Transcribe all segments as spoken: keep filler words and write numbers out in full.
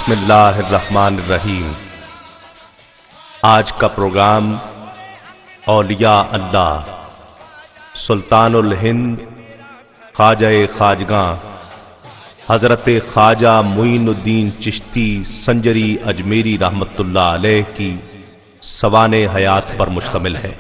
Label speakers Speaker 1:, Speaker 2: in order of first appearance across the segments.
Speaker 1: بسم اللہ الرحمن الرحیم۔ آج کا پروگرام اولیاء اللہ سلطان الہند خواجہ خواجگاں حضرت خواجہ معین الدین چشتی سنجری اجمیری رحمت اللہ علیہ کی سوانح حیات پر مشتمل ہے۔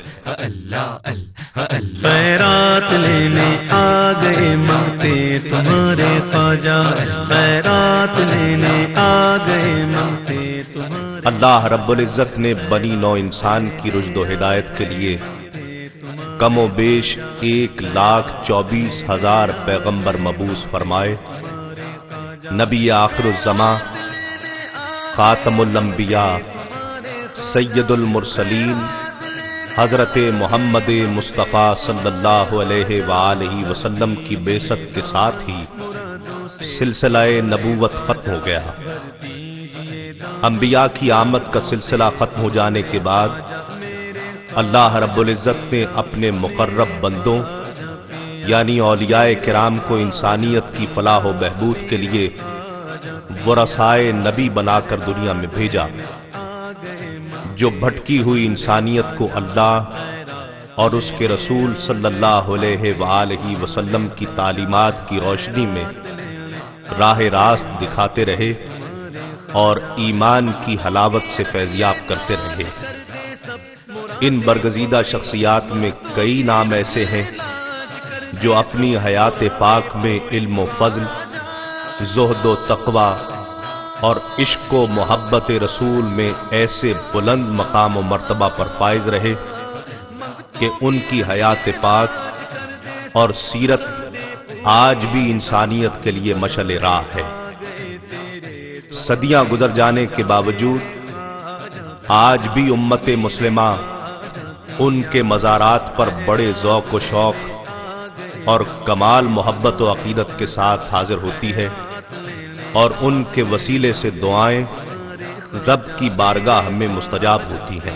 Speaker 2: خیرات لینے آ گئے مانگتے تمہارے خواجہ، خیرات لینے آ گئے مانگتے تمہارے۔
Speaker 1: اللہ رب العزت نے بنی نو انسان کی رشد و ہدایت کے لیے کم و بیش ایک لاکھ چوبیس ہزار پیغمبر مبعوث فرمائے۔ نبی آخر الزماں خاتم الانبیاء سید المرسلین حضرت محمد مصطفیٰ صلی اللہ علیہ وآلہ وسلم کی بعثت کے ساتھ ہی سلسلہ نبوت ختم ہو گیا۔ انبیاء کی آمد کا سلسلہ ختم ہو جانے کے بعد اللہ رب العزت نے اپنے مقرب بندوں یعنی اولیاء کرام کو انسانیت کی فلاح و بہبود کے لیے ورثائے نبی بنا کر دنیا میں بھیجا، جو بھٹکی ہوئی انسانیت کو اللہ اور اس کے رسول صلی اللہ علیہ وآلہ وسلم کی تعلیمات کی روشنی میں راہ راست دکھاتے رہے اور ایمان کی حلاوت سے فیضیاب کرتے رہے۔ ان برگزیدہ شخصیات میں کئی نام ایسے ہیں جو اپنی حیات پاک میں علم و فضل، زہد و تقوی اور عشق و محبت رسول میں ایسے بلند مقام و مرتبہ پر فائز رہے کہ ان کی حیات پاک اور سیرت آج بھی انسانیت کے لیے مشعل راہ ہے۔ صدیاں گزر جانے کے باوجود آج بھی امت مسلمہ ان کے مزارات پر بڑے ذوق و شوق اور کمال محبت و عقیدت کے ساتھ حاضر ہوتی ہے اور ان کے وسیلے سے دعائیں رب کی بارگاہ میں مستجاب ہوتی ہیں۔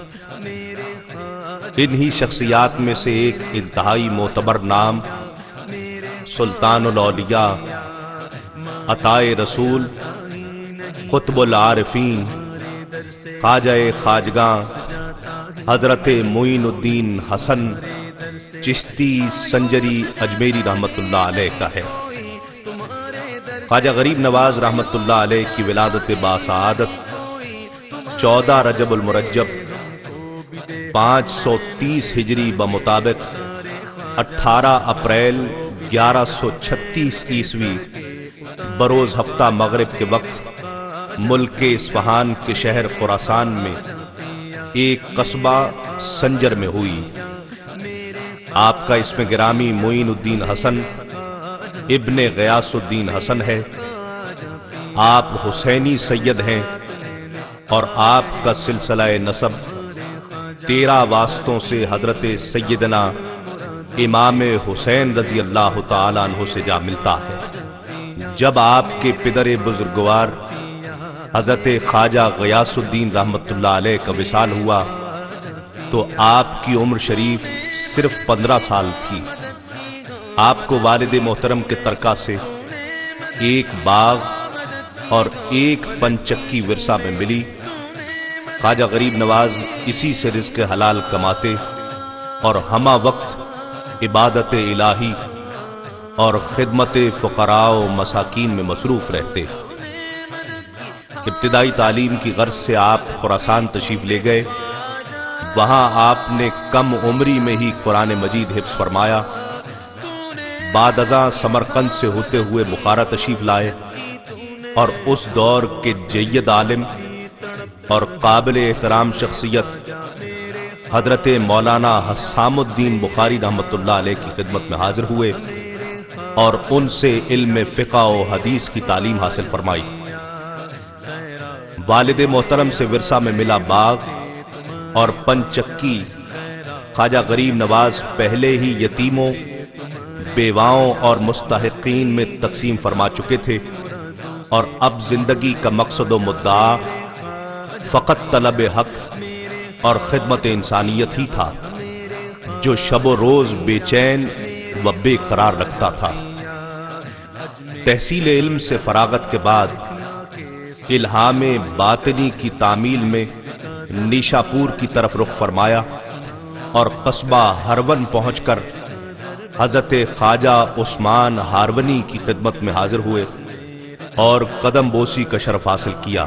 Speaker 1: انہی شخصیات میں سے ایک انتہائی معتبر نام سلطان الاولیاء عطائے رسول قطب العارفین خواجہ خواجگاں حضرت معین الدین حسن چشتی سنجری اجمیری رحمت اللہ علیہ کا ہے۔ خواجہ غریب نواز رحمت اللہ علیہ کی ولادت باسعادت چودہ رجب المرجب پانچ سو تیس ہجری بمطابق اٹھارہ اپریل گیارہ سو چھتیس عیسوی بروز ہفتہ مغرب کے وقت ملک اصفہان کے شہر خراسان میں ایک قصبہ سنجر میں ہوئی۔ آپ کا اسم گرامی معین الدین حسن ابن غیاث الدین حسن ہے۔ آپ حسینی سید ہیں اور آپ کا سلسلہ نسب تیرہ واسطوں سے حضرت سیدنا امام حسین رضی اللہ تعالیٰ عنہ سے جا ملتا ہے۔ جب آپ کے پدر بزرگوار حضرت خواجہ غیاث الدین رحمت اللہ علیہ کا وصال ہوا تو آپ کی عمر شریف صرف پندرہ سال تھی۔ آپ کو والد محترم کے ترکہ سے ایک باغ اور ایک پنچکی ورثہ میں ملی۔ خواجہ غریب نواز اسی سے رزق حلال کماتے اور ہمہ وقت عبادت الہی اور خدمت فقراء و مساکین میں مصروف رہتے۔ ابتدائی تعلیم کی غرض سے آپ خراسان تشریف لے گئے۔ وہاں آپ نے کم عمری میں ہی قرآن مجید حفظ فرمایا۔ بعد ازاں سمرقند سے ہوتے ہوئے بخارا تشریف لائے اور اس دور کے جید عالم اور قابل احترام شخصیت حضرت مولانا حسام الدین بخاری رحمت اللہ علیہ کی خدمت میں حاضر ہوئے اور ان سے علم فقہ و حدیث کی تعلیم حاصل فرمائی۔ والد محترم سے ورثہ میں ملا باغ اور پنچکی خواجہ غریب نواز پہلے ہی یتیموں، بیواؤں اور مستحقین میں تقسیم فرما چکے تھے اور اب زندگی کا مقصد و مدعا فقط طلب حق اور خدمت انسانیت ہی تھا، جو شب و روز بے چین و بے قرار رکھتا تھا۔ تحصیل علم سے فراغت کے بعد الہام باطنی کی تعمیل میں نیشاپور کی طرف رخ فرمایا اور قصبہ ہرون پہنچ کر حضرت خواجہ عثمان ہارونی کی خدمت میں حاضر ہوئے اور قدم بوسی کا شرف حاصل کیا۔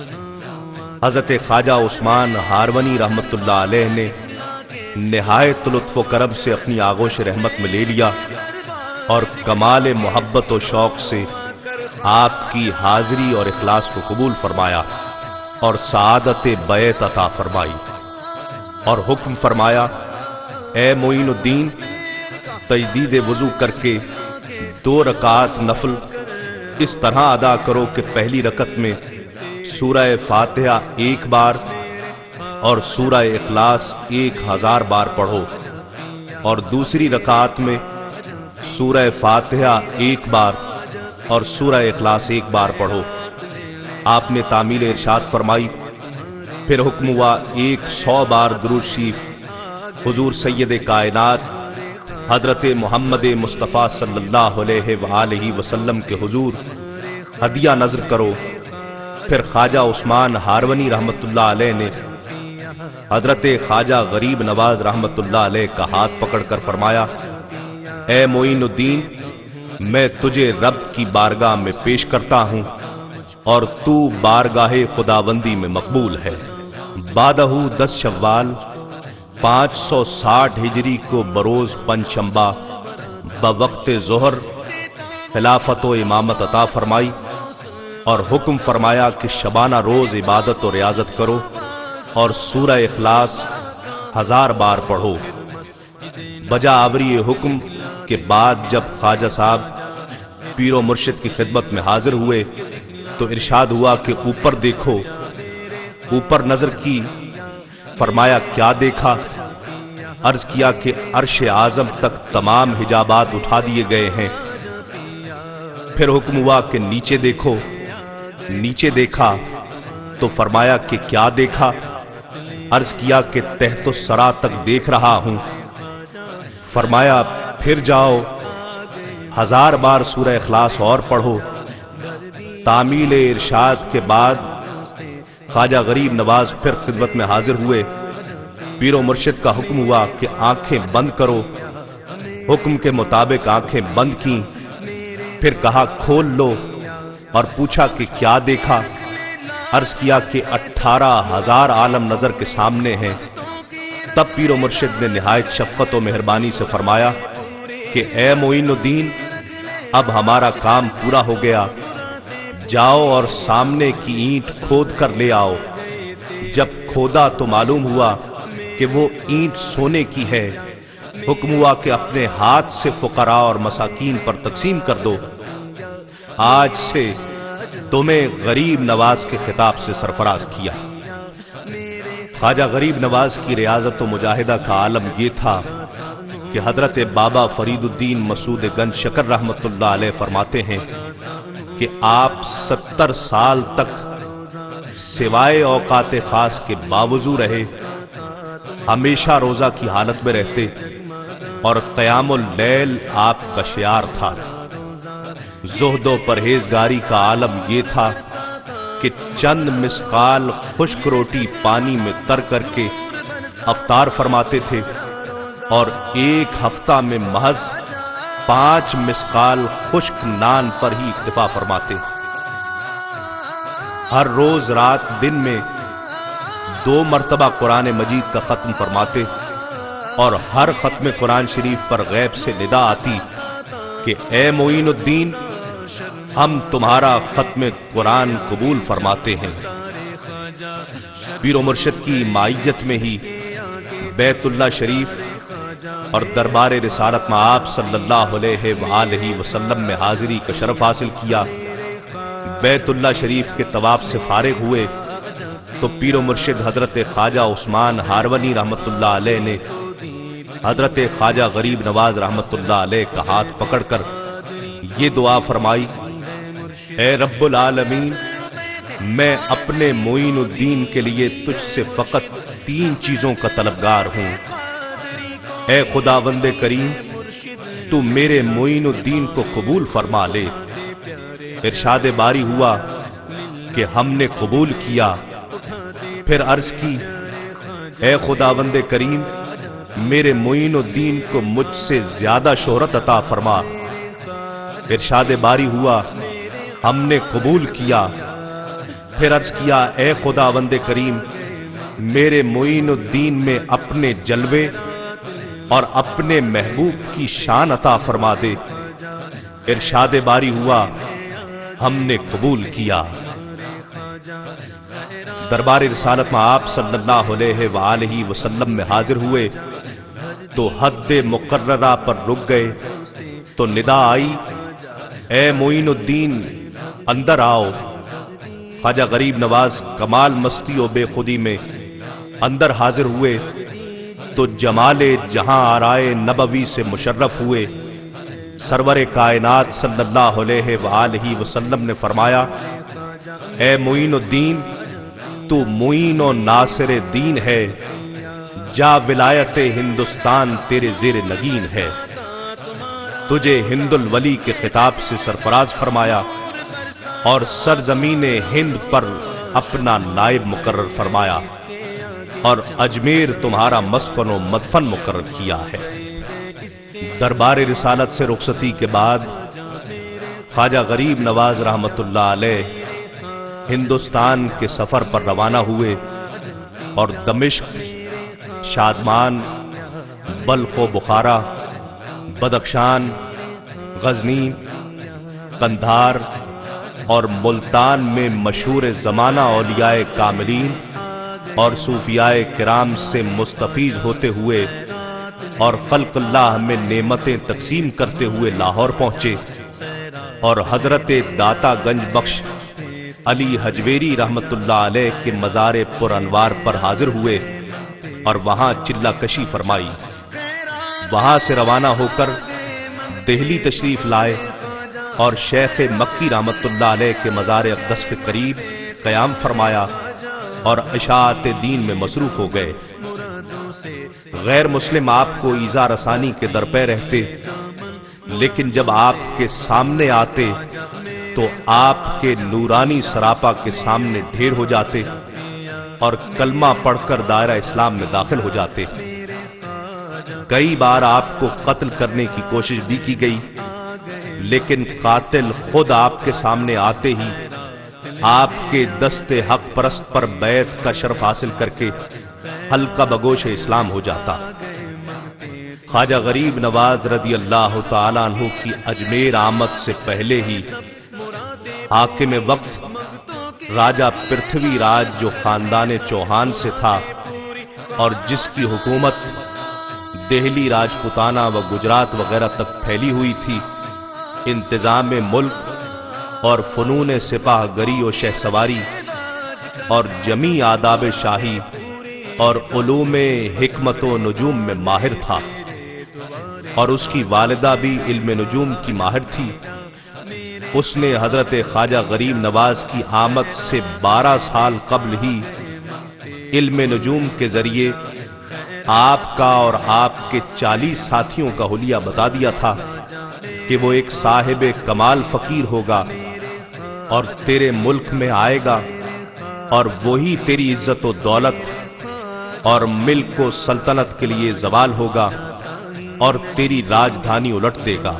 Speaker 1: حضرت خواجہ عثمان ہارونی رحمت اللہ علیہ نے نہایت لطف و کرم سے اپنی آغوش رحمت میں لے لیا اور کمال محبت و شوق سے آپ کی حاضری اور اخلاص کو قبول فرمایا اور سعادت بیعت عطا فرمائی اور حکم فرمایا، اے معین الدین، تجدید وضو کر کے دو رکعات نفل اس طرح ادا کرو کہ پہلی رکعت میں سورہ فاتحہ ایک بار اور سورہ اخلاص ایک ہزار بار پڑھو اور دوسری رکعت میں سورہ فاتحہ ایک بار اور سورہ اخلاص ایک بار پڑھو۔ آپ نے تعمیل ارشاد فرمائی، پھر حکم ہوا ایک سو بار درود شریف حضور سید کائنات حضرت محمد مصطفیٰ صلی اللہ علیہ وآلہ وسلم کے حضور ہدیہ نذر کرو۔ پھر خواجہ عثمان ہارونی رحمت اللہ علیہ نے حضرت خواجہ غریب نواز رحمت اللہ علیہ کا ہاتھ پکڑ کر فرمایا، اے معین الدین، میں تجھے رب کی بارگاہ میں پیش کرتا ہوں اور تو بارگاہ خداوندی میں مقبول ہے۔ بادہ دس شوال پانچ سو ساٹھ ہجری کو بروز پنجشنبہ بوقت ظہر خلافت و امامت عطا فرمائی اور حکم فرمایا کہ شبانہ روز عبادت و ریاضت کرو اور سورہ اخلاص ہزار بار پڑھو۔ بجا آوری حکم کے بعد جب خواجہ صاحب پیر و مرشد کی خدمت میں حاضر ہوئے تو ارشاد ہوا کہ اوپر دیکھو۔ اوپر نظر کی، فرمایا کیا دیکھا؟ عرض کیا کہ عرش اعظم تک تمام حجابات اٹھا دیے گئے ہیں۔ پھر حکم ہوا کہ نیچے دیکھو۔ نیچے دیکھا تو فرمایا کہ کیا دیکھا؟ عرض کیا کہ تحت الثری تک دیکھ رہا ہوں۔ فرمایا پھر جاؤ، ہزار بار سورہ اخلاص اور پڑھو۔ تعمیل ارشاد کے بعد خواجہ غریب نواز پھر خدمت میں حاضر ہوئے۔ پیر و مرشد کا حکم ہوا کہ آنکھیں بند کرو۔ حکم کے مطابق آنکھیں بند کیں۔ پھر کہا کھول لو اور پوچھا کہ کیا دیکھا؟ عرض کیا کہ اٹھارہ ہزار عالم نظر کے سامنے ہیں۔ تب پیر و مرشد نے نہایت شفقت و مہربانی سے فرمایا کہ اے معین الدین، اب ہمارا کام پورا ہو گیا، جاؤ اور سامنے کی اینٹ کھود کر لے آؤ۔ جب کھودا تو معلوم ہوا کہ وہ اینٹ سونے کی ہے۔ حکم ہوا کہ اپنے ہاتھ سے فقراء اور مساکین پر تقسیم کر دو۔ آج سے تمہیں غریب نواز کے خطاب سے سرفراز کیا۔ خواجہ غریب نواز کی ریاضت و مجاہدہ کا عالم یہ تھا کہ حضرت بابا فرید الدین مسعود گنج شکر رحمت اللہ علیہ فرماتے ہیں کہ آپ ستر سال تک سوائے اوقات خاص کے باوضو رہے، ہمیشہ روزہ کی حالت میں رہتے اور قیام اللیل آپ کا شعار تھا۔ زہد و پرہیزگاری کا عالم یہ تھا کہ چند مسقال خشک روٹی پانی میں تر کر کے افطار فرماتے تھے اور ایک ہفتہ میں محض پانچ مسقال خشک نان پر ہی اکتفا فرماتے۔ ہر روز رات دن میں دو مرتبہ قرآن مجید کا ختم فرماتے اور ہر ختم قرآن شریف پر غیب سے ندا آتی کہ اے معین الدین، ہم تمہارا ختم قرآن قبول فرماتے ہیں۔ پیر و مرشد کی معیت میں ہی بیت اللہ شریف اور دربار رسالت میں آپ صلی اللہ علیہ وآلہ وسلم میں حاضری کا شرف حاصل کیا۔ بیت اللہ شریف کے طواف سے فارغ ہوئے تو پیر و مرشد حضرت خواجہ عثمان ہارونی رحمت اللہ علیہ نے حضرت خواجہ غریب نواز رحمت اللہ علیہ کا ہاتھ پکڑ کر یہ دعا فرمائی، اے رب العالمین، میں اپنے معین الدین کے لیے تجھ سے فقط تین چیزوں کا طلبگار ہوں۔ اے خداوند کریم، تو میرے معین الدین کو قبول فرما لے۔ ارشاد باری ہوا، کہ ہم نے قبول کیا۔ پھر عرض کی اے خداوند کریم میرے معین الدین کو مجھ سے زیادہ شہرت عطا فرما۔ ارشاد باری ہوا ہم نے قبول کیا۔ پھر عرض کیا اے خداوند کریم میرے معین الدین میں اپنے جلوے اور اپنے محبوب کی شان عطا فرما دے۔ ارشاد باری ہوا ہم نے قبول کیا۔ دربار رسالت میں آپ صلی اللہ علیہ وآلہ وسلم میں حاضر ہوئے تو حد مقررہ پر رک گئے تو ندا آئی اے معین الدین اندر آؤ۔ خواجہ غریب نواز کمال مستی و بے خودی میں اندر حاضر ہوئے تو جمال جہاں آرائے نبوی سے مشرف ہوئے۔ سرور کائنات صلی اللہ علیہ وآلہ وسلم نے فرمایا اے معین الدین تو معین و ناصر دین ہے، جا ولایت ہندوستان تیرے زیر نگین ہے۔ تجھے ہند الولی کے خطاب سے سرفراز فرمایا اور سرزمین ہند پر اپنا نائب مقرر فرمایا اور اجمیر تمہارا مسکن و مدفن مقرر کیا ہے۔ دربار رسالت سے رخصتی کے بعد خواجہ غریب نواز رحمت اللہ علیہ ہندوستان کے سفر پر روانہ ہوئے اور دمشق، شادمان، بلخ و بخارا، بدخشان، غزنی، قندھار اور ملتان میں مشہور زمانہ اولیاء کاملین اور صوفیاء کرام سے مستفیض ہوتے ہوئے اور خلق اللہ میں نعمتیں تقسیم کرتے ہوئے لاہور پہنچے اور حضرت داتا گنج بخش علی حجویری رحمت اللہ علیہ کے مزار پر انوار پر حاضر ہوئے اور وہاں چلہ کشی فرمائی۔ وہاں سے روانہ ہو کر دہلی تشریف لائے اور شیخ مکی رحمت اللہ علیہ کے مزار اقدس کے قریب قیام فرمایا اور اشاعت دین میں مصروف ہو گئے۔ غیر مسلم آپ کو ایذا رسانی کے درپے رہتے، لیکن جب آپ کے سامنے آتے تو آپ کے نورانی سراپا کے سامنے ڈھیر ہو جاتے اور کلمہ پڑھ کر دائرہ اسلام میں داخل ہو جاتے۔ کئی بار آپ کو قتل کرنے کی کوشش بھی کی گئی، لیکن قاتل خود آپ کے سامنے آتے ہی آپ کے دست حق پرست پر بیعت کا شرف حاصل کر کے حلقہ بگوش اسلام ہو جاتا۔ خواجہ غریب نواز رضی اللہ تعالی عنہ کی اجمیر آمد سے پہلے ہی حاکم وقت راجہ پرتھوی راج جو خاندان چوہان سے تھا اور جس کی حکومت دہلی راجپوتانہ و گجرات وغیرہ تک پھیلی ہوئی تھی، انتظام ملک اور فنون سپاہ گری و شہ سواری اور جمی آداب شاہی اور علوم حکمت و نجوم میں ماہر تھا، اور اس کی والدہ بھی علم نجوم کی ماہر تھی۔ اس نے حضرت خواجہ غریب نواز کی آمد سے بارہ سال قبل ہی علم نجوم کے ذریعے آپ کا اور آپ کے چالیس ساتھیوں کا حلیہ بتا دیا تھا کہ وہ ایک صاحب کمال فقیر ہوگا اور تیرے ملک میں آئے گا، اور وہی تیری عزت و دولت اور ملک و سلطنت کے لیے زوال ہوگا اور تیری راجدھانی الٹ دے گا۔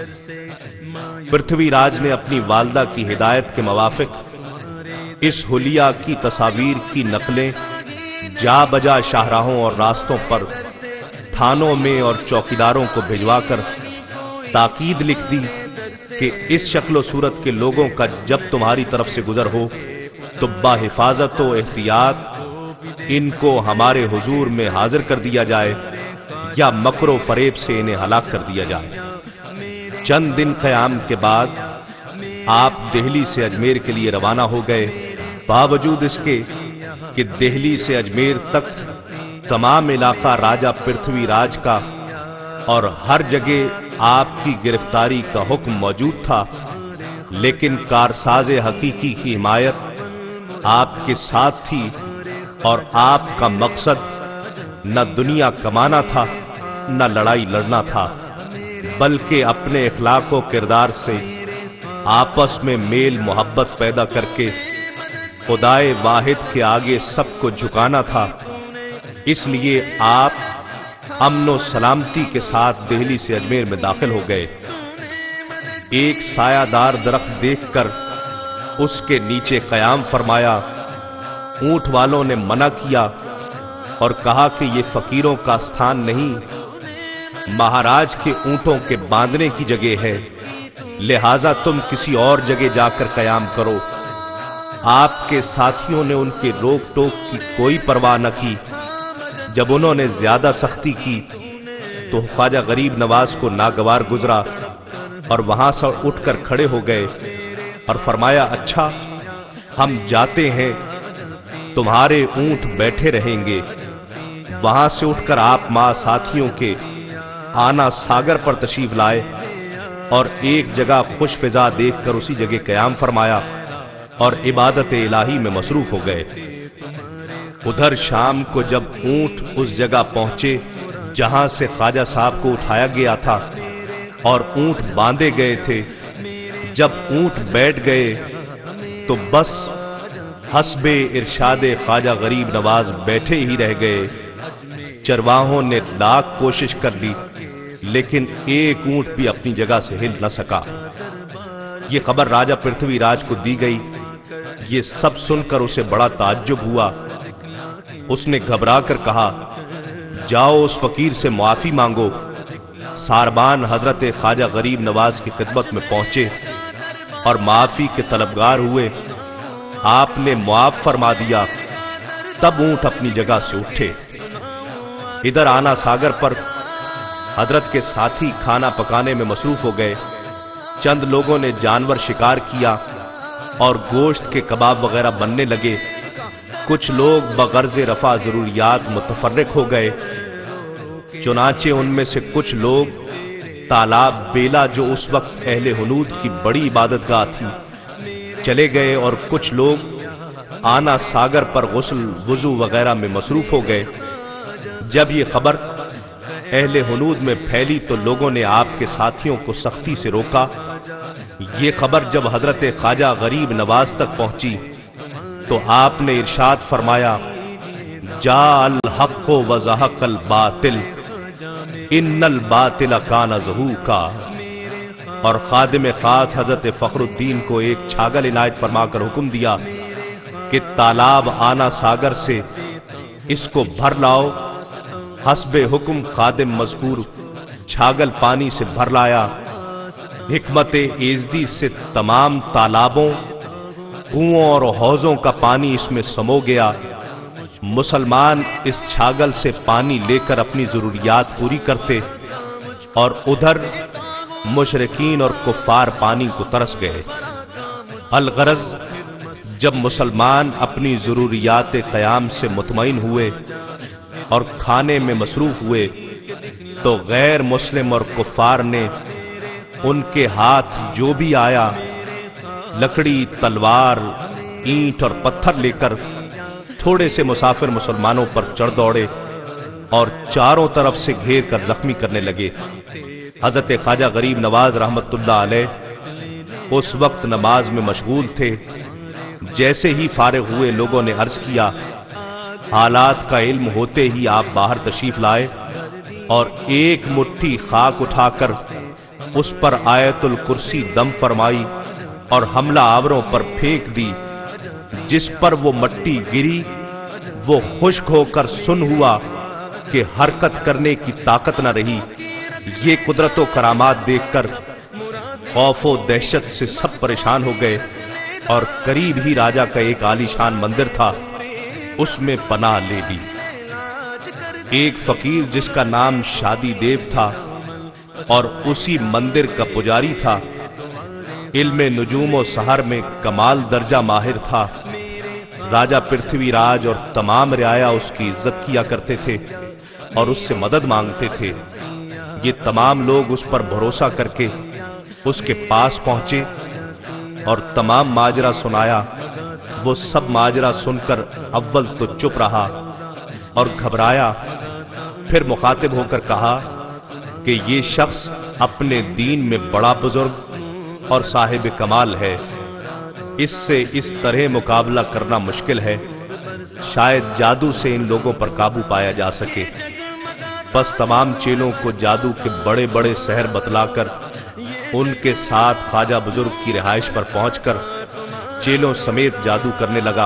Speaker 1: پرتھوی راج نے اپنی والدہ کی ہدایت کے موافق اس حلیہ کی تصاویر کی نقلیں جا بجا شاہراہوں اور راستوں پر تھانوں میں اور چوکیداروں کو بھجوا کر تاکید لکھ دی کہ اس شکل و صورت کے لوگوں کا جب تمہاری طرف سے گزر ہو تو باحفاظت و احتیاط ان کو ہمارے حضور میں حاضر کر دیا جائے یا مکر و فریب سے انہیں ہلاک کر دیا جائے۔ چند دن قیام کے بعد آپ دہلی سے اجمیر کے لیے روانہ ہو گئے۔ باوجود اس کے کہ دہلی سے اجمیر تک تمام علاقہ راجہ پرتھوی راج کا اور ہر جگہ آپ کی گرفتاری کا حکم موجود تھا، لیکن کارساز حقیقی کی حمایت آپ کے ساتھ تھی اور آپ کا مقصد نہ دنیا کمانا تھا نہ لڑائی لڑنا تھا، بلکہ اپنے اخلاق و کردار سے آپس میں میل محبت پیدا کر کے خدائے واحد کے آگے سب کو جھکانا تھا، اس لیے آپ امن و سلامتی کے ساتھ دہلی سے اجمیر میں داخل ہو گئے۔ ایک سایہ دار درخت دیکھ کر اس کے نیچے قیام فرمایا۔ اونٹ والوں نے منع کیا اور کہا کہ یہ فقیروں کا استھان نہیں، مہاراج کے اونٹوں کے باندھنے کی جگہ ہے، لہذا تم کسی اور جگہ جا کر قیام کرو۔ آپ کے ساتھیوں نے ان کے روک ٹوک کی کوئی پرواہ نہ کی۔ جب انہوں نے زیادہ سختی کی تو خواجہ غریب نواز کو ناگوار گزرا اور وہاں سے اٹھ کر کھڑے ہو گئے اور فرمایا، اچھا ہم جاتے ہیں، تمہارے اونٹ بیٹھے رہیں گے۔ وہاں سے اٹھ کر آپ ماں ساتھیوں کے آنا ساگر پر تشریف لائے اور ایک جگہ خوش فضا دیکھ کر اسی جگہ قیام فرمایا اور عبادت الہی میں مصروف ہو گئے۔ ادھر شام کو جب اونٹ اس جگہ پہنچے جہاں سے خواجہ صاحب کو اٹھایا گیا تھا اور اونٹ باندھے گئے تھے، جب اونٹ بیٹھ گئے تو بس حسب ارشاد خواجہ غریب نواز بیٹھے ہی رہ گئے۔ چرواہوں نے لاکھ کوشش کر لی لیکن ایک اونٹ بھی اپنی جگہ سے ہل نہ سکا۔ یہ خبر راجہ پرتھوی راج کو دی گئی۔ یہ سب سن کر اسے بڑا تعجب ہوا۔ اس نے گھبرا کر کہا، جاؤ اس فقیر سے معافی مانگو۔ ساربان حضرت خواجہ غریب نواز کی خدمت میں پہنچے اور معافی کے طلبگار ہوئے۔ آپ نے معاف فرما دیا، تب اونٹ اپنی جگہ سے اٹھے۔ ادھر آنا ساگر پر حضرت کے ساتھی کھانا پکانے میں مصروف ہو گئے۔ چند لوگوں نے جانور شکار کیا اور گوشت کے کباب وغیرہ بننے لگے۔ کچھ لوگ بغرض رفع ضروریات متفرق ہو گئے۔ چنانچہ ان میں سے کچھ لوگ تالاب بیلا، جو اس وقت اہل ہنود کی بڑی عبادت گاہ تھی، چلے گئے اور کچھ لوگ آنا ساگر پر غسل وضو وغیرہ میں مصروف ہو گئے۔ جب یہ خبر اہل ہنود میں پھیلی تو لوگوں نے آپ کے ساتھیوں کو سختی سے روکا۔ یہ خبر جب حضرت خواجہ غریب نواز تک پہنچی تو آپ نے ارشاد فرمایا، جاء الحق وزهق الباطل ان الباطل کان زہوقا، اور خادم خاص حضرت فخر الدین کو ایک چھاگل عنایت فرما کر حکم دیا کہ تالاب آنا ساگر سے اس کو بھر لاؤ۔ حسب حکم خادم مذکور چھاگل پانی سے بھر لایا۔ حکمت ایزدی سے تمام تالابوں، کنووں اور حوضوں کا پانی اس میں سمو گیا۔ مسلمان اس چھاگل سے پانی لے کر اپنی ضروریات پوری کرتے اور ادھر مشرکین اور کفار پانی کو ترس گئے۔ الغرض جب مسلمان اپنی ضروریات قیام سے مطمئن ہوئے اور کھانے میں مصروف ہوئے تو غیر مسلم اور کفار نے ان کے ہاتھ جو بھی آیا، لکڑی، تلوار، اینٹ اور پتھر لے کر تھوڑے سے مسافر مسلمانوں پر چڑھ دوڑے اور چاروں طرف سے گھیر کر زخمی کرنے لگے۔ حضرت خواجہ غریب نواز رحمت اللہ علیہ اس وقت نماز میں مشغول تھے۔ جیسے ہی فارغ ہوئے لوگوں نے عرض کیا، حالات کا علم ہوتے ہی آپ باہر تشریف لائے اور ایک مٹھی خاک اٹھا کر اس پر آیت الکرسی دم فرمائی اور حملہ آوروں پر پھینک دی۔ جس پر وہ مٹی گری وہ خشک ہو کر سن ہوا کہ حرکت کرنے کی طاقت نہ رہی۔ یہ قدرت و کرامات دیکھ کر خوف و دہشت سے سب پریشان ہو گئے اور قریب ہی راجہ کا ایک عالی شان مندر تھا، اس میں پناہ لے لی۔ ایک فقیر جس کا نام شادی دیو تھا اور اسی مندر کا پجاری تھا، علم نجوم و سحر میں کمال درجہ ماہر تھا۔ راجہ پرتھوی راج اور تمام رعایا اس کی عزت کیا کرتے تھے اور اس سے مدد مانگتے تھے۔ یہ تمام لوگ اس پر بھروسہ کر کے اس کے پاس پہنچے اور تمام ماجرا سنایا۔ وہ سب ماجرا سن کر اول تو چپ رہا اور گھبرایا، پھر مخاطب ہو کر کہا کہ یہ شخص اپنے دین میں بڑا بزرگ اور صاحب کمال ہے، اس سے اس طرح مقابلہ کرنا مشکل ہے، شاید جادو سے ان لوگوں پر قابو پایا جا سکے۔ بس تمام چیلوں کو جادو کے بڑے بڑے سحر بتلا کر ان کے ساتھ خواجہ بزرگ کی رہائش پر پہنچ کر چیلوں سمیت جادو کرنے لگا۔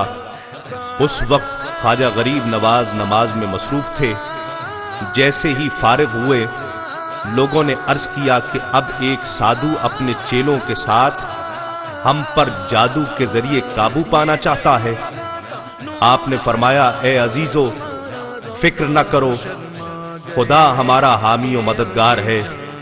Speaker 1: اس وقت خواجہ غریب نواز نماز میں مصروف تھے۔ جیسے ہی فارغ ہوئے، لوگوں نے عرض کیا کہ اب ایک سادھو اپنے چیلوں کے ساتھ ہم پر جادو کے ذریعے قابو پانا چاہتا ہے۔ آپ نے فرمایا، اے عزیزو، فکر نہ کرو، خدا ہمارا حامی و مددگار ہے،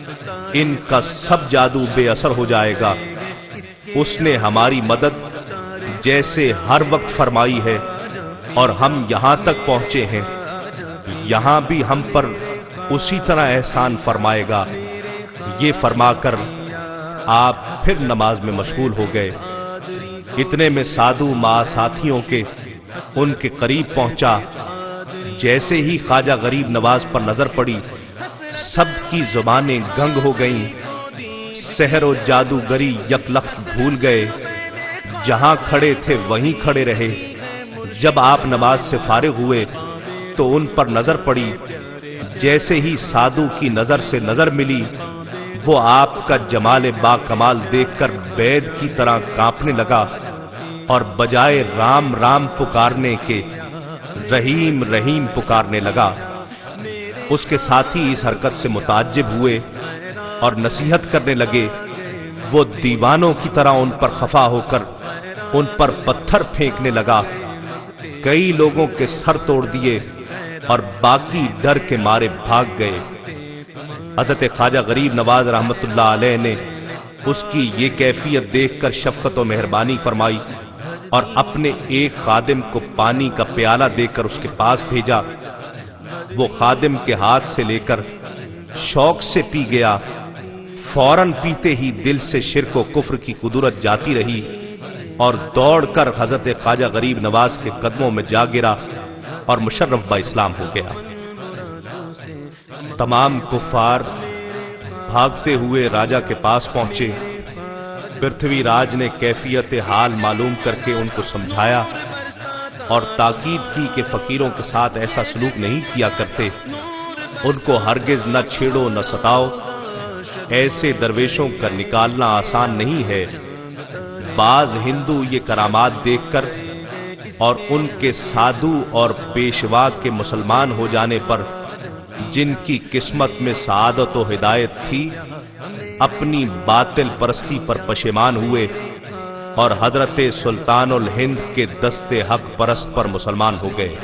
Speaker 1: ان کا سب جادو بے اثر ہو جائے گا۔ اس نے ہماری مدد جیسے ہر وقت فرمائی ہے اور ہم یہاں تک پہنچے ہیں، یہاں بھی ہم پر اسی طرح احسان فرمائے گا۔ یہ فرما کر آپ پھر نماز میں مشغول ہو گئے۔ اتنے میں سادھو ماں ساتھیوں کے ان کے قریب پہنچا۔ جیسے ہی خواجہ غریب نواز پر نظر پڑی، سب کی زبانیں گنگ ہو گئیں، سحر و جادوگری یکلخت بھول گئے، جہاں کھڑے تھے وہیں کھڑے رہے۔ جب آپ نماز سے فارغ ہوئے تو ان پر نظر پڑی۔ جیسے ہی سادھو کی نظر سے نظر ملی، وہ آپ کا جمال با کمال دیکھ کر بید کی طرح کانپنے لگا اور بجائے رام رام پکارنے کے رحیم رحیم پکارنے لگا۔ اس کے ساتھی اس حرکت سے متعجب ہوئے اور نصیحت کرنے لگے۔ وہ دیوانوں کی طرح ان پر خفا ہو کر ان پر پتھر پھینکنے لگا۔ کئی لوگوں کے سر توڑ دیے اور باقی ڈر کے مارے بھاگ گئے۔ حضرت خواجہ غریب نواز رحمت اللہ علیہ نے اس کی یہ کیفیت دیکھ کر شفقت و مہربانی فرمائی اور اپنے ایک خادم کو پانی کا پیالہ دے کر اس کے پاس بھیجا۔ وہ خادم کے ہاتھ سے لے کر شوق سے پی گیا۔ فوراً پیتے ہی دل سے شرک و کفر کی قدرت جاتی رہی اور دوڑ کر حضرت خواجہ غریب نواز کے قدموں میں جا گرا اور مشرف با اسلام ہو گیا۔ تمام کفار بھاگتے ہوئے راجا کے پاس پہنچے۔ پرتھوی راج نے کیفیت حال معلوم کر کے ان کو سمجھایا اور تاکید کی کہ فقیروں کے ساتھ ایسا سلوک نہیں کیا کرتے، ان کو ہرگز نہ چھیڑو نہ ستاؤ، ایسے درویشوں کا نکالنا آسان نہیں ہے۔ بعض ہندو یہ کرامات دیکھ کر اور ان کے سادھو اور پیشوا کے مسلمان ہو جانے پر جن کی قسمت میں سعادت و ہدایت تھی، اپنی باطل پرستی پر پشیمان ہوئے اور حضرت سلطان الہند کے دست حق پرست پر مسلمان ہو گئے۔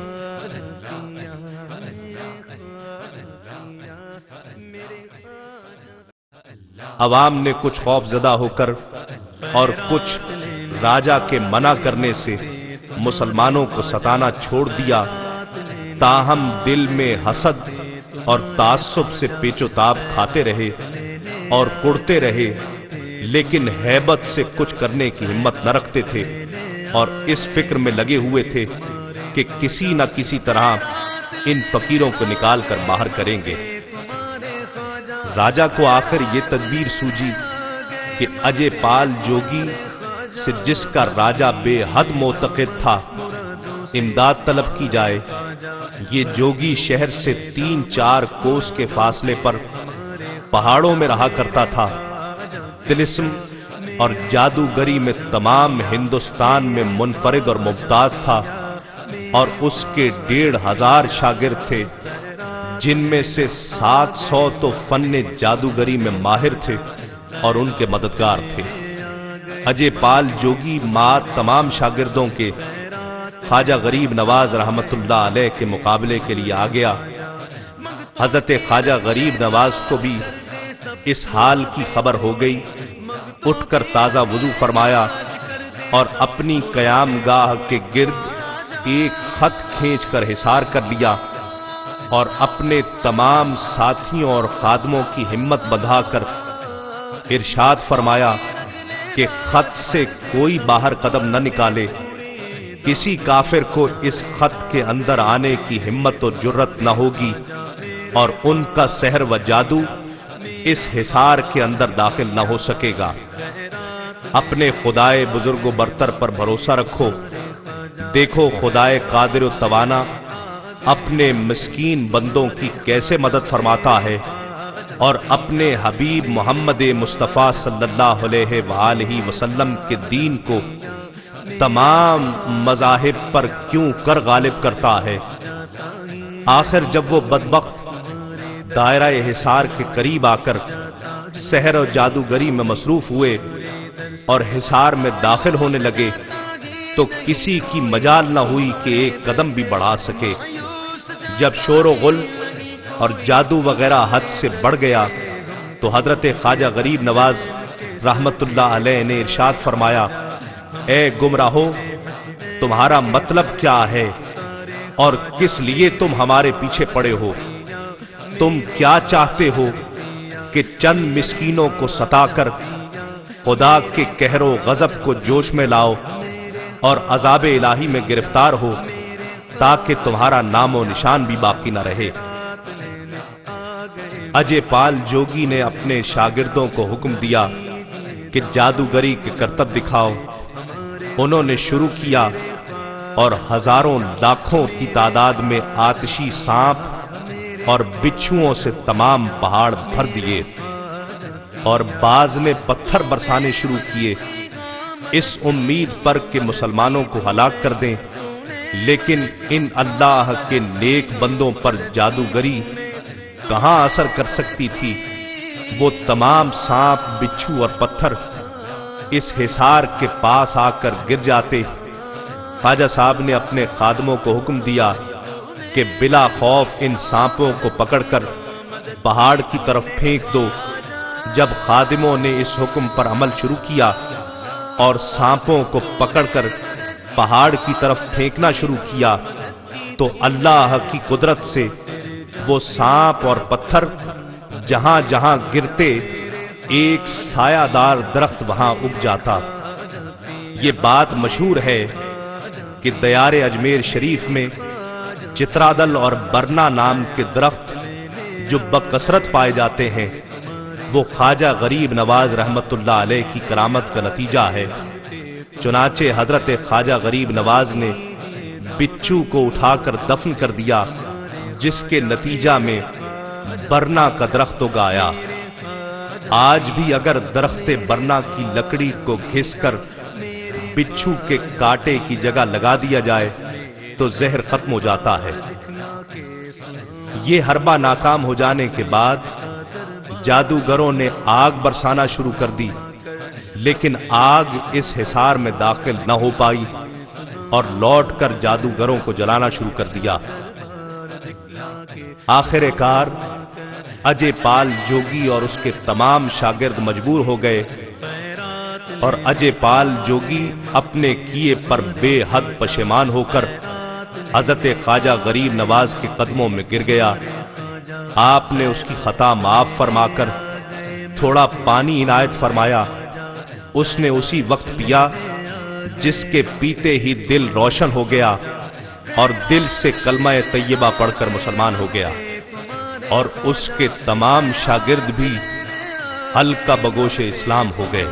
Speaker 1: عوام نے کچھ خوف زدہ ہو کر اور کچھ راجا کے منع کرنے سے مسلمانوں کو ستانا چھوڑ دیا، تاہم دل میں حسد اور تعصب سے پیچ و تاب کھاتے رہے اور کڑتے رہے، لیکن ہیبت سے کچھ کرنے کی ہمت نہ رکھتے تھے اور اس فکر میں لگے ہوئے تھے کہ کسی نہ کسی طرح ان فقیروں کو نکال کر باہر کریں گے۔ راجا کو آخر یہ تدبیر سوجی کہ اجے پال جوگی سے جس کا راجا بے حد معتقد تھا امداد طلب کی جائے۔ یہ جوگی شہر سے تین چار کوس کے فاصلے پر پہاڑوں میں رہا کرتا تھا۔ طلسم اور جادوگری میں تمام ہندوستان میں منفرد اور ممتاز تھا اور اس کے ڈیڑھ ہزار شاگرد تھے، جن میں سے سات سو تو فن جادوگری میں ماہر تھے اور ان کے مددگار تھے۔ اجے پال جوگی ماں تمام شاگردوں کے خواجہ غریب نواز رحمت اللہ علیہ کے مقابلے کے لیے آ گیا۔ حضرت خواجہ غریب نواز کو بھی اس حال کی خبر ہو گئی۔ اٹھ کر تازہ وضو فرمایا اور اپنی قیام گاہ کے گرد ایک خط کھینچ کر حصار کر لیا اور اپنے تمام ساتھیوں اور خادموں کی ہمت بندھا کر ارشاد فرمایا کہ خط سے کوئی باہر قدم نہ نکالے، کسی کافر کو اس خط کے اندر آنے کی ہمت و جرت نہ ہوگی اور ان کا سحر و جادو اس حصار کے اندر داخل نہ ہو سکے گا۔ اپنے خدائے بزرگ و برتر پر بھروسہ رکھو، دیکھو خدائے قادر و توانا اپنے مسکین بندوں کی کیسے مدد فرماتا ہے، اور اپنے حبیب محمد مصطفیٰ صلی اللہ علیہ وآلہ وسلم کے دین کو تمام مذاہب پر کیوں کر غالب کرتا ہے۔ آخر جب وہ بدبخت دائرہ حصار کے قریب آ کر سحر و جادوگری میں مصروف ہوئے اور حصار میں داخل ہونے لگے تو کسی کی مجال نہ ہوئی کہ ایک قدم بھی بڑھا سکے۔ جب شور و غل اور جادو وغیرہ حد سے بڑھ گیا تو حضرت خواجہ غریب نواز رحمت اللہ علیہ نے ارشاد فرمایا، اے گمراہو، تمہارا مطلب کیا ہے اور کس لیے تم ہمارے پیچھے پڑے ہو؟ تم کیا چاہتے ہو کہ چند مسکینوں کو ستا کر خدا کے قہر و غضب کو جوش میں لاؤ اور عذاب الہی میں گرفتار ہو تاکہ تمہارا نام و نشان بھی باقی نہ رہے؟ اجے پال جوگی نے اپنے شاگردوں کو حکم دیا کہ جادوگری کے کرتب دکھاؤ۔ انہوں نے شروع کیا اور ہزاروں لاکھوں کی تعداد میں آتشی سانپ اور بچھوؤں سے تمام پہاڑ بھر دیے، اور بعض نے پتھر برسانے شروع کیے اس امید پر کہ مسلمانوں کو ہلاک کر دیں، لیکن ان اللہ کے نیک بندوں پر جادوگری کہاں اثر کر سکتی تھی؟ وہ تمام سانپ، بچھو اور پتھر اس حصار کے پاس آ کر گر جاتے۔ خواجہ صاحب نے اپنے خادموں کو حکم دیا کہ بلا خوف ان سانپوں کو پکڑ کر پہاڑ کی طرف پھینک دو۔ جب خادموں نے اس حکم پر عمل شروع کیا اور سانپوں کو پکڑ کر پہاڑ کی طرف پھینکنا شروع کیا تو اللہ کی قدرت سے وہ سانپ اور پتھر جہاں جہاں گرتے ایک سایہ دار درخت وہاں اگ جاتا۔ یہ بات مشہور ہے کہ دیار اجمیر شریف میں چترادل اور برنا نام کے درخت جو بکثرت پائے جاتے ہیں وہ خواجہ غریب نواز رحمت اللہ علیہ کی کرامت کا نتیجہ ہے۔ چنانچہ حضرت خواجہ غریب نواز نے بچھو کو اٹھا کر دفن کر دیا، جس کے نتیجہ میں برنا کا درخت اگایا۔ آج بھی اگر درخت برنا کی لکڑی کو گھس کر بچھو کے کانٹے کی جگہ لگا دیا جائے تو زہر ختم ہو جاتا ہے۔ یہ حربہ ناکام ہو جانے کے بعد جادوگروں نے آگ برسانا شروع کر دی، لیکن آگ اس حصار میں داخل نہ ہو پائی اور لوٹ کر جادوگروں کو جلانا شروع کر دیا۔ آخر کار اجے پال جوگی اور اس کے تمام شاگرد مجبور ہو گئے اور اجے پال جوگی اپنے کیے پر بے حد پشیمان ہو کر حضرت خواجہ غریب نواز کے قدموں میں گر گیا۔ آپ نے اس کی خطا معاف فرما کر تھوڑا پانی عنایت فرمایا۔ اس نے اسی وقت پیا جس کے پیتے ہی دل روشن ہو گیا اور دل سے کلمہ طیبہ پڑھ کر مسلمان ہو گیا، اور اس کے تمام شاگرد بھی حلقہ بگوش اسلام ہو گئے۔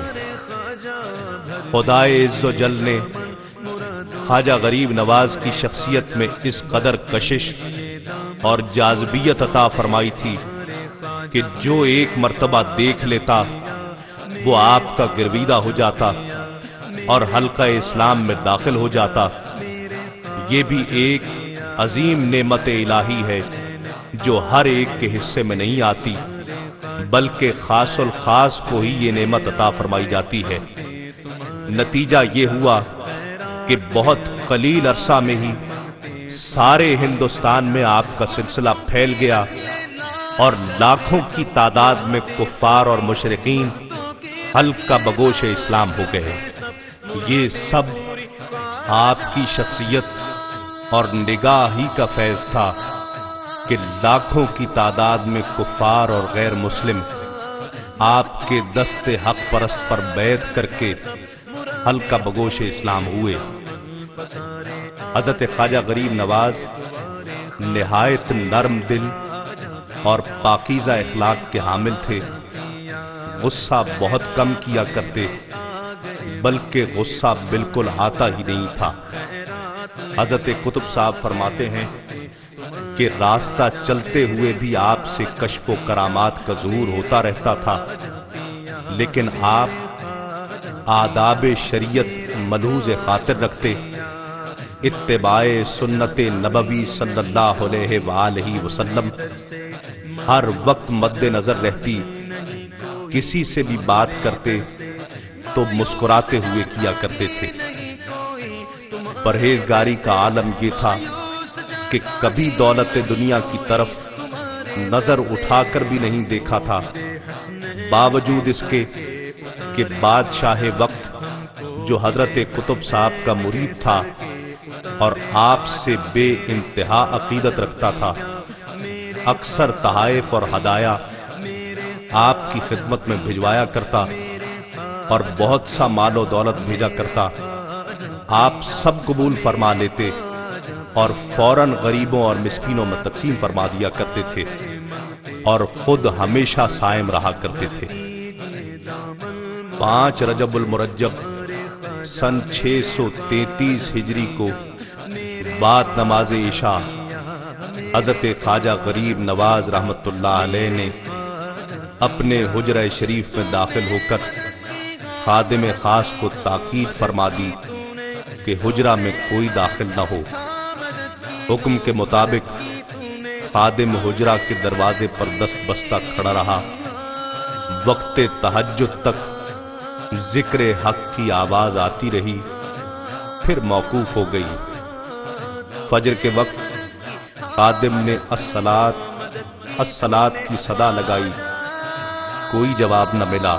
Speaker 1: خدائے عز و جل نے خواجہ غریب نواز کی شخصیت میں اس قدر کشش اور جاذبیت عطا فرمائی تھی کہ جو ایک مرتبہ دیکھ لیتا وہ آپ کا گرویدہ ہو جاتا اور حلقہ اسلام میں داخل ہو جاتا۔ یہ بھی ایک عظیم نعمت الہی ہے جو ہر ایک کے حصے میں نہیں آتی، بلکہ خاص الخاص کو ہی یہ نعمت عطا فرمائی جاتی ہے۔ نتیجہ یہ ہوا کہ بہت قلیل عرصہ میں ہی سارے ہندوستان میں آپ کا سلسلہ پھیل گیا اور لاکھوں کی تعداد میں کفار اور مشرکین حلقہ بگوش اسلام ہو گئے۔ یہ سب آپ کی شخصیت اور نگاہ ہی کا فیض تھا کہ لاکھوں کی تعداد میں کفار اور غیر مسلم آپ کے دست حق پرست پر بیعت کر کے حلقہ بگوش اسلام ہوئے۔ حضرت خواجہ غریب نواز نہایت نرم دل اور پاکیزہ اخلاق کے حامل تھے۔ غصہ بہت کم کیا کرتے بلکہ غصہ بالکل آتا ہی نہیں تھا۔ حضرت قطب صاحب فرماتے ہیں کہ راستہ چلتے ہوئے بھی آپ سے کشف و کرامات کا ظہور ہوتا رہتا تھا، لیکن آپ آداب شریعت ملحوظ خاطر رکھتے، اتباع سنت نبوی صلی اللہ علیہ وآلہ وسلم ہر وقت مد نظر رہتی۔ کسی سے بھی بات کرتے تو مسکراتے ہوئے کیا کرتے تھے۔ پرہیزگاری کا عالم یہ تھا کہ کبھی دولت دنیا کی طرف نظر اٹھا کر بھی نہیں دیکھا تھا، باوجود اس کے کہ بادشاہ وقت جو حضرت قطب صاحب کا مرید تھا اور آپ سے بے انتہا عقیدت رکھتا تھا، اکثر تحائف اور ہدایہ آپ کی خدمت میں بھجوایا کرتا اور بہت سا مال و دولت بھیجا کرتا۔ آپ سب قبول فرما لیتے اور فوراً غریبوں اور مسکینوں میں تقسیم فرما دیا کرتے تھے اور خود ہمیشہ صائم رہا کرتے تھے۔ پانچ رجب المرجب سن چھ سو تینتیس ہجری کو بعد نماز عشاء حضرت خواجہ غریب نواز رحمت اللہ علیہ نے اپنے حجرہ شریف میں داخل ہو کر خادم خاص کو تاکید فرما دی کہ حجرہ میں کوئی داخل نہ ہو۔ حکم کے مطابق خادم حجرہ کے دروازے پر دست بستہ کھڑا رہا۔ وقت تہجد تک ذکر حق کی آواز آتی رہی، پھر موقوف ہو گئی۔ فجر کے وقت خادم نے الصلاۃ الصلاۃ کی صدا لگائی، کوئی جواب نہ ملا۔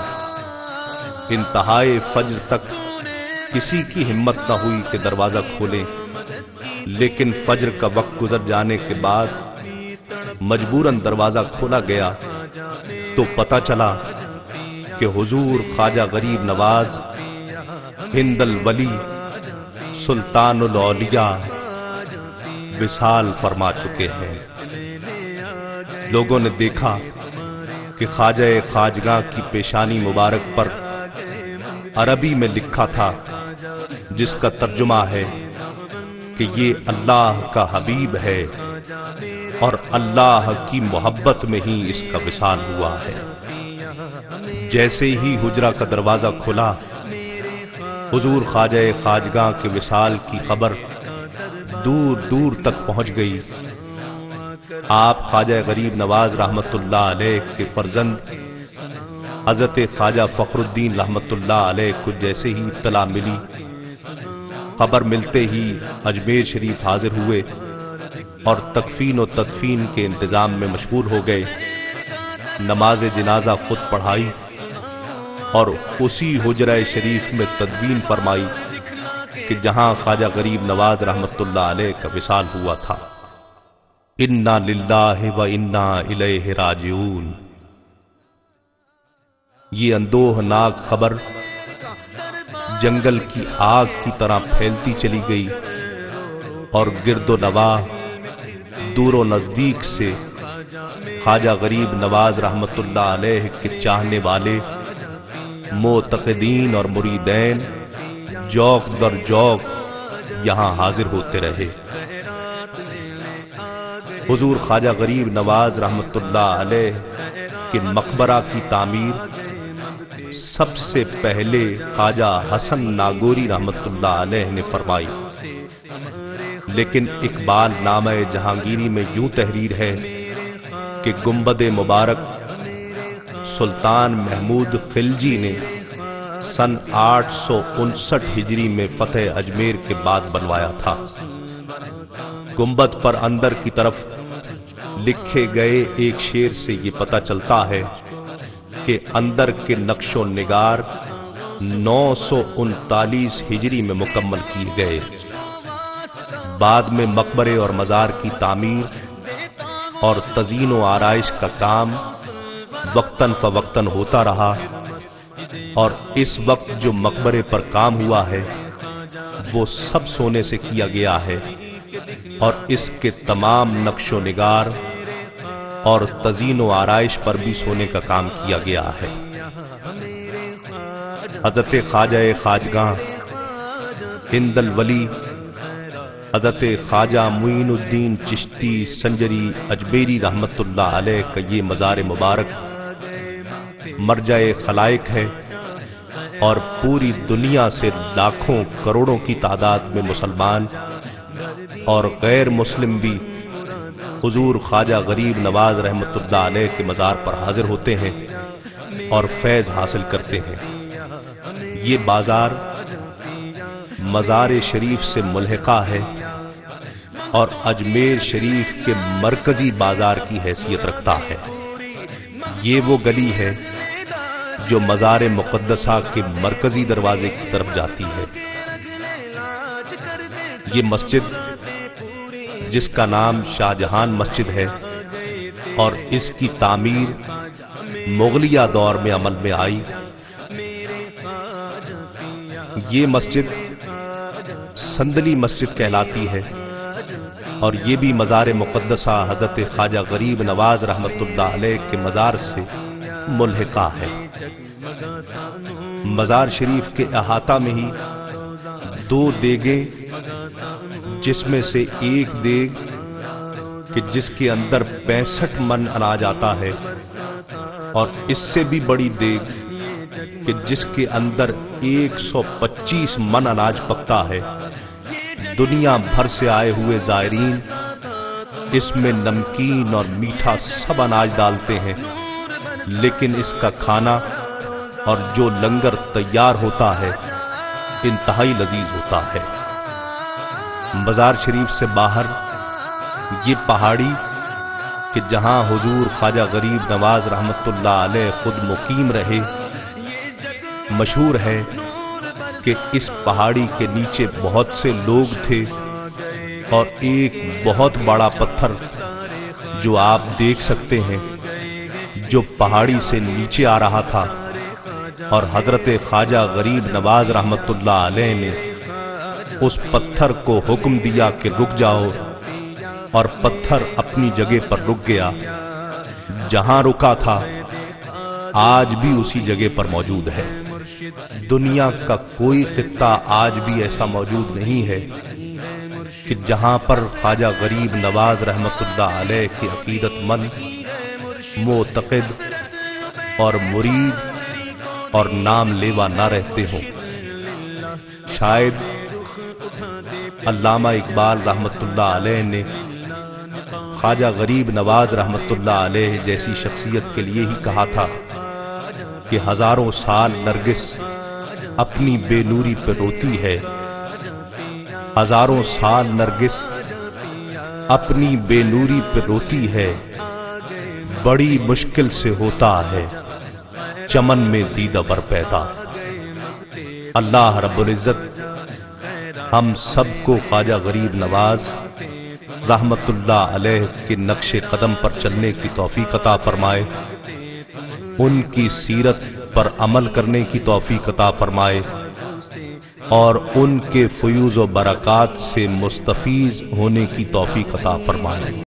Speaker 1: انتہائے فجر تک کسی کی ہمت نہ ہوئی کہ دروازہ کھولیں، لیکن فجر کا وقت گزر جانے کے بعد مجبوراً دروازہ کھولا گیا تو پتہ چلا کہ حضور خواجہ غریب نواز ہند الولی سلطان الاولیاء وصال فرما چکے ہیں۔ لوگوں نے دیکھا کہ خواجہ خواجگاں کی پیشانی مبارک پر عربی میں لکھا تھا، جس کا ترجمہ ہے کہ یہ اللہ کا حبیب ہے اور اللہ کی محبت میں ہی اس کا وصال ہوا ہے۔ جیسے ہی حجرہ کا دروازہ کھلا، حضور خواجہ خواجگاں کے وصال کی خبر دور دور تک پہنچ گئی۔ آپ خواجہ غریب نواز رحمت اللہ علیہ کے فرزند حضرت خواجہ فخر الدین رحمت اللہ علیہ کو جیسے ہی اطلاع ملی، خبر ملتے ہی اجمیر شریف حاضر ہوئے اور تکفین و تدفین کے انتظام میں مشغول ہو گئے۔ نماز جنازہ خود پڑھائی اور اسی حجرہ شریف میں تدفین فرمائی کہ جہاں خواجہ غریب نواز رحمت اللہ علیہ کا وصال ہوا تھا۔ انا للہ و انا الیہ راجعون۔ یہ اندوہناک خبر جنگل کی آگ کی طرح پھیلتی چلی گئی اور گرد و نواح دور و نزدیک سے خواجہ غریب نواز رحمت اللہ علیہ کے چاہنے والے معتقدین اور مریدین جوق در جوق یہاں حاضر ہوتے رہے۔ حضور خواجہ غریب نواز رحمت اللہ علیہ کے مقبرہ کی تعمیر سب سے پہلے خواجہ حسن ناگوری رحمت اللہ علیہ نے فرمائی، لیکن اقبال نامہ جہانگیری میں یوں تحریر ہے کہ گنبد مبارک سلطان محمود خلجی نے سن آٹھ سو انسٹھ ہجری میں فتح اجمیر کے بعد بنوایا تھا۔ گنبد پر اندر کی طرف لکھے گئے ایک شعر سے یہ پتہ چلتا ہے کہ اندر کے نقش و نگار نو سو انتالیس ہجری میں مکمل کیے گئے۔ بعد میں مقبرے اور مزار کی تعمیر اور تزئین و آرائش کا کام وقتاً فوقتاً ہوتا رہا، اور اس وقت جو مقبرے پر کام ہوا ہے وہ سب سونے سے کیا گیا ہے، اور اس کے تمام نقش و نگار اور تزئین و آرائش پر بھی سونے کا کام کیا گیا ہے۔ حضرت خواجہ خواجگاں ہند الولی حضرت خواجہ معین الدین چشتی سنجری اجمیری رحمت اللہ علیہ کا یہ مزار مبارک مرجع خلائق ہے، اور پوری دنیا سے لاکھوں کروڑوں کی تعداد میں مسلمان اور غیر مسلم بھی حضور خواجہ غریب نواز رحمت اللہ علیہ کے مزار پر حاضر ہوتے ہیں اور فیض حاصل کرتے ہیں۔ یہ بازار مزار شریف سے ملحقہ ہے اور اجمیر شریف کے مرکزی بازار کی حیثیت رکھتا ہے۔ یہ وہ گلی ہے جو مزار مقدسہ کے مرکزی دروازے کی طرف جاتی ہے۔ یہ مسجد جس کا نام شاہ جہان مسجد ہے اور اس کی تعمیر مغلیہ دور میں عمل میں آئی، یہ مسجد سندلی مسجد کہلاتی ہے، اور یہ بھی مزار مقدسہ حضرت خواجہ غریب نواز رحمت اللہ علیہ کے مزار سے ملحقہ ہے۔ مزار شریف کے احاطہ میں ہی دو دیگیں، جس میں سے ایک دیگ کہ جس کے اندر پینسٹھ من اناج آتا ہے، اور اس سے بھی بڑی دیگ کہ جس کے اندر ایک سو پچیس من اناج پکتا ہے۔ دنیا بھر سے آئے ہوئے زائرین اس میں نمکین اور میٹھا سب اناج ڈالتے ہیں، لیکن اس کا کھانا اور جو لنگر تیار ہوتا ہے انتہائی لذیذ ہوتا ہے۔ مزار شریف سے باہر یہ پہاڑی کہ جہاں حضور خواجہ غریب نواز رحمت اللہ علیہ خود مقیم رہے، مشہور ہے کہ اس پہاڑی کے نیچے بہت سے لوگ تھے، اور ایک بہت بڑا پتھر جو آپ دیکھ سکتے ہیں جو پہاڑی سے نیچے آ رہا تھا، اور حضرت خواجہ غریب نواز رحمت اللہ علیہ نے اس پتھر کو حکم دیا کہ رک جاؤ، اور پتھر اپنی جگہ پر رک گیا۔ جہاں رکا تھا آج بھی اسی جگہ پر موجود ہے۔ دنیا کا کوئی خطہ آج بھی ایسا موجود نہیں ہے کہ جہاں پر خواجہ غریب نواز رحمت اللہ علیہ کے عقیدت مند، معتقد اور مرید اور نام لیوا نہ رہتے ہوں۔ شاید علامہ اقبال رحمت اللہ علیہ نے خواجہ غریب نواز رحمت اللہ علیہ جیسی شخصیت کے لیے ہی کہا تھا کہ ہزاروں سال نرگس اپنی بے نوری پہ روتی ہے، ہزاروں سال نرگس اپنی بے نوری پہ روتی ہے، بڑی مشکل سے ہوتا ہے چمن میں دیدہ بر پیدا۔ اللہ رب العزت ہم سب کو خواجہ غریب نواز رحمت اللہ علیہ کے نقش قدم پر چلنے کی توفیق عطا فرمائے، ان کی سیرت پر عمل کرنے کی توفیق عطا فرمائے، اور ان کے فیوز و برکات سے مستفیض ہونے کی توفیق عطا فرمائے۔